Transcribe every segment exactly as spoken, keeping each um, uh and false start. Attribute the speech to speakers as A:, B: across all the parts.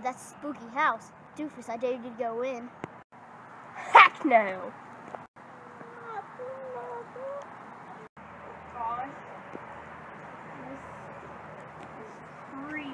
A: that spooky house. Doofus, I dare you to go in.
B: Heck no! Gosh. This is creepy.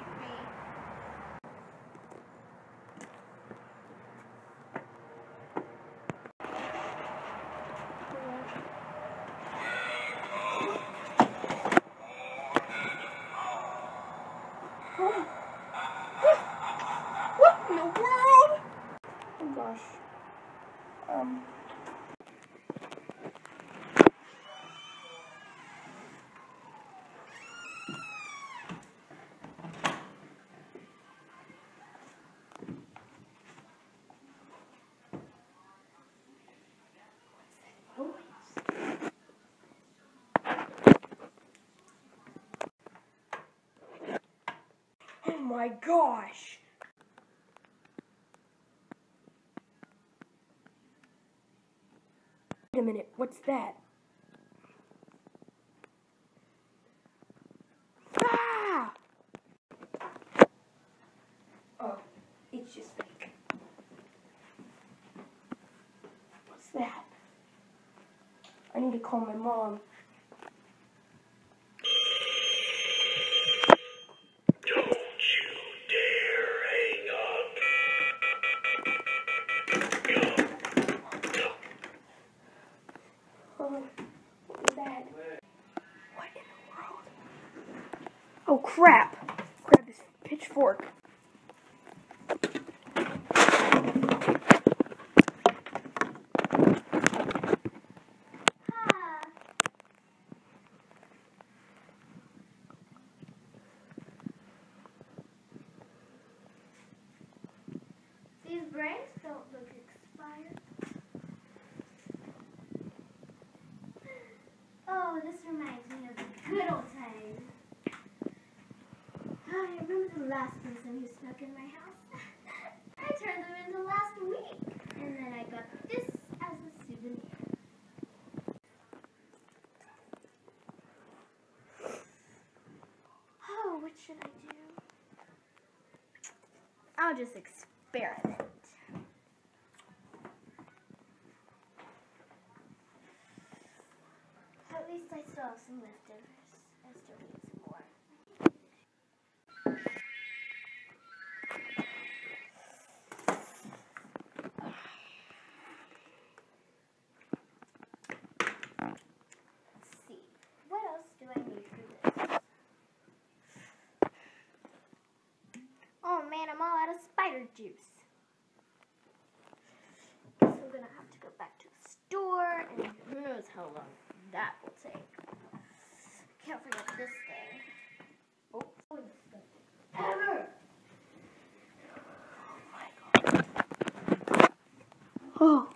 B: What in the world? Oh gosh. Um. Oh my gosh! Wait a minute, what's that? Ah! Oh, it's just fake. What's that? I need to call my mom. What was that? What in the world? Oh crap! Grab this pitchfork.
A: Ah. These brains don't look expired. Oh, this reminds me of the good old times. I remember the last person who snuck in my house. I turned them into last week, and then I got this as a souvenir. Oh, what should I do? I'll just experiment. At least I still have some leftovers. I still need some more. Let's see. What else do I need for this? Oh man, I'm all out of spider juice. So I'm gonna have to go back to the store, and who knows how long that will take. Can't forget this thing. Oh, ever.
B: Oh my god. Oh.